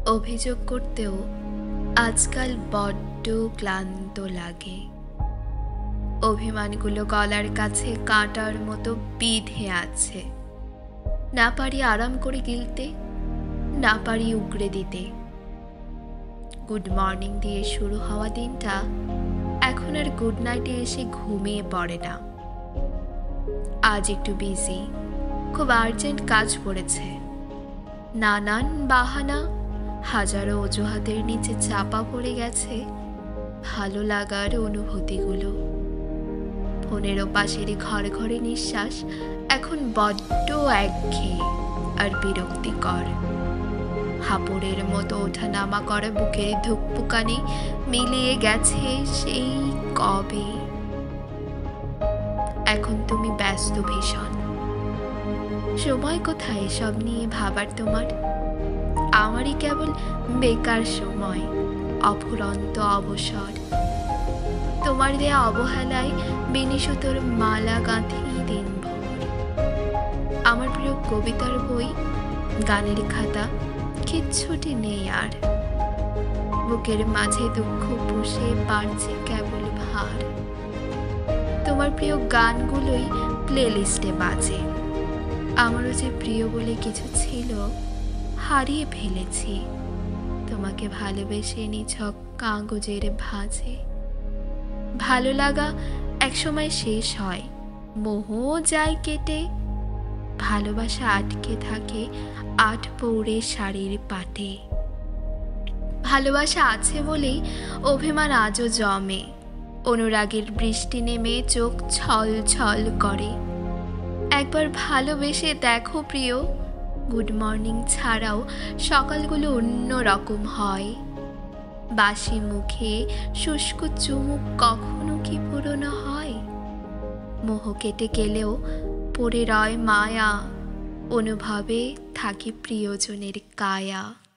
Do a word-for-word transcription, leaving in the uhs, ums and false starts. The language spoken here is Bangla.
অভিযোগ করতেও আজকাল বড্ড ক্লান্ত লাগে। অভিমানগুলো গলার কাছে কাঁটার মতো বিঁধে আছে। না পারি আরাম করে গিলতে, না পারি উগড়ে দিতে। গুড মর্নিং দিয়ে শুরু হওয়া দিনটা এখন আর গুড নাইটে এসে ঘুমিয়ে পড়ে না। আজ একটু বিজি, খুব আর্জেন্ট কাজ পড়েছে। নানান বাহানা, হাজারো অজুহাতের নিচে চাপা পড়ে গেছে ভালো লাগার অনুভূতিগুলো। ফোনের পাশেরই ঘরে ঘরে নিঃশ্বাস এখন বড্ড একঘেয়ে আর বিরক্তিকর। হাঁপড়ের মতো ওঠা নামা করা বুকের ধুকপুকানি মিলিয়ে গেছে সেই কবে। এখন তুমি ব্যস্ত ভীষণ। সময় কোথায় এসব নিয়ে ভাবার তোমার? আমারই কেবল বেকার সময়, অফুরন্ত অবসর। তোমার দেয়া অবহেলায় বেনিসুতোর মালা গাঁথি দিনভর। আমার প্রিয় কবিতার বই, গানের খাতা কিচ্ছুটি নেই আর। বুকের মাঝে দুঃখ পুষে বাড়ছে কেবল ভার। তোমার প্রিয় গানগুলোই প্লে লিস্টে বাজে। আমারও যে প্রিয় বলে কিছু ছিল হারিয়ে ফেলেছি। তোমাকে ভালোবেসে নিছক কাগজের ভাঁজে। ভালো লাগা একসময় শেষ হয়, মোহ যায় কেটে। ভালোবাসা আটকে থাকে আট পৌড়ে শাড়ির পাটে। ভালোবাসা আছে বলেই অভিমান আজও জমে। অনুরাগের বৃষ্টি নেমে চোখ ছল ছল করে। একবার ভালোবেসে দেখো প্রিয়, গুড মর্নিং ছাড়াও সকালগুলো অন্য রকম হয়। বাসি মুখে শুষ্ক চুমুক কখনো কি পুরনো হয়? মোহ কেটে গেলেও পড়ে রয় মায়া, অনুভবে থাকে প্রিয়জনের কায়া।